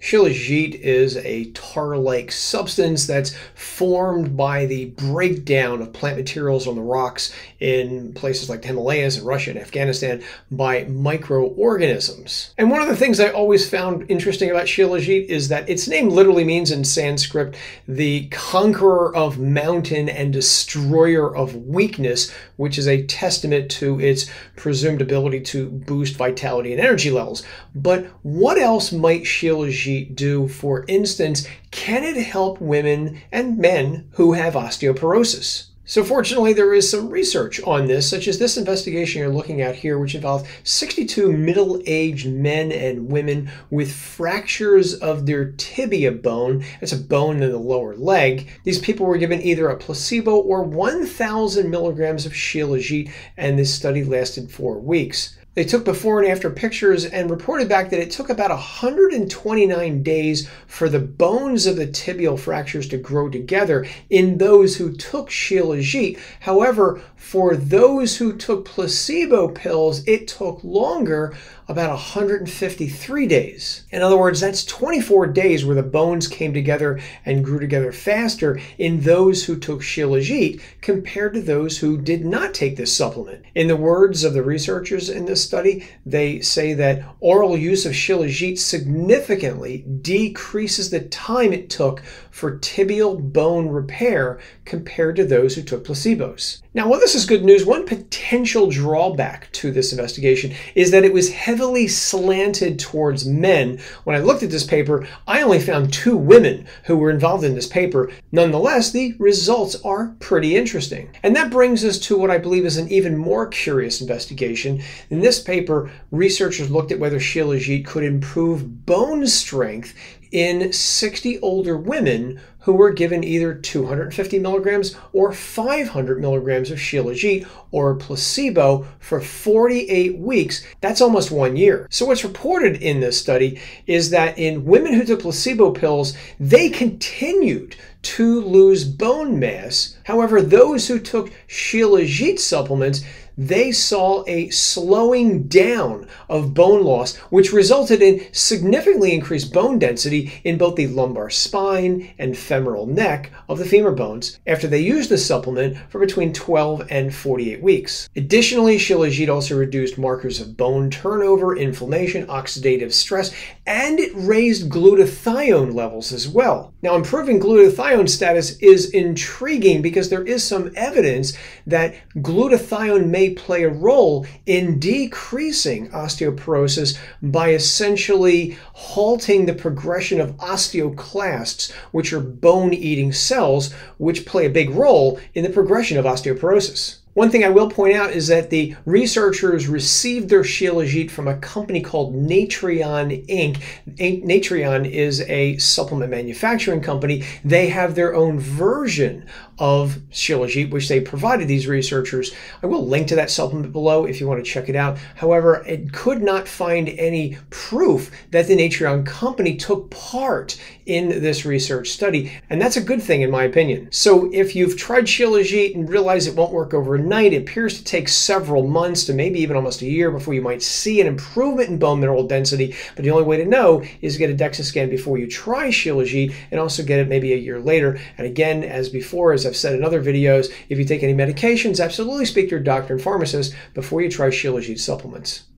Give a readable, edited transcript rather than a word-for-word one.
Shilajit is a tar-like substance that's formed by the breakdown of plant materials on the rocks in places like the Himalayas and Russia and Afghanistan by microorganisms. And one of the things I always found interesting about Shilajit is that its name literally means in Sanskrit, the conqueror of mountain and destroyer of weakness, which is a testament to its presumed ability to boost vitality and energy levels. But what else might Shilajit do? For instance, can it help women and men who have osteoporosis? So fortunately, there is some research on this, such as this investigation you're looking at here, which involved 62 middle-aged men and women with fractures of their tibia bone. That's a bone in the lower leg. These people were given either a placebo or 1,000 milligrams of Shilajit, and this study lasted 4 weeks. They took before and after pictures and reported back that it took about 129 days for the bones of the tibial fractures to grow together in those who took Shilajit. However, for those who took placebo pills, it took longer, about 153 days. In other words, that's 24 days where the bones came together and grew together faster in those who took Shilajit compared to those who did not take this supplement. In the words of the researchers in this study, they say that oral use of Shilajit significantly decreases the time it took for tibial bone repair compared to those who took placebos. Now, while this is good news, one potential drawback to this investigation is that it was heavily slanted towards men. When I looked at this paper, I only found 2 women who were involved in this paper. Nonetheless, the results are pretty interesting. And that brings us to what I believe is an even more curious investigation. In this paper, researchers looked at whether Shilajit could improve bone strength in 60 older women who were given either 250 milligrams or 500 milligrams of Shilajit or placebo for 48 weeks. That's almost 1 year. So what's reported in this study is that in women who took placebo pills, they continued to lose bone mass. However, those who took Shilajit supplements, they saw a slowing down of bone loss, which resulted in significantly increased bone density in both the lumbar spine and femoral neck of the femur bones after they used the supplement for between 12 and 48 weeks. Additionally, Shilajit also reduced markers of bone turnover, inflammation, oxidative stress, and it raised glutathione levels as well. Now, improving glutathione status is intriguing because there is some evidence that glutathione may play a role in decreasing osteoporosis by essentially halting the progression of osteoclasts, which are bone-eating cells, which play a big role in the progression of osteoporosis. One thing I will point out is that the researchers received their Shilajit from a company called Natrion Inc. Natrion is a supplement manufacturing company. They have their own version of Shilajit, which they provided these researchers. I will link to that supplement below if you want to check it out. However, it could not find any proof that the Natrion company took part in this research study, and that's a good thing in my opinion. So if you've tried Shilajit and realize it won't work overnight, it appears to take several months to maybe even almost a year before you might see an improvement in bone mineral density, but the only way to know is to get a DEXA scan before you try Shilajit and also get it maybe a year later. And again, as before, as I've said in other videos, if you take any medications, absolutely speak to your doctor and pharmacist before you try Shilajit supplements.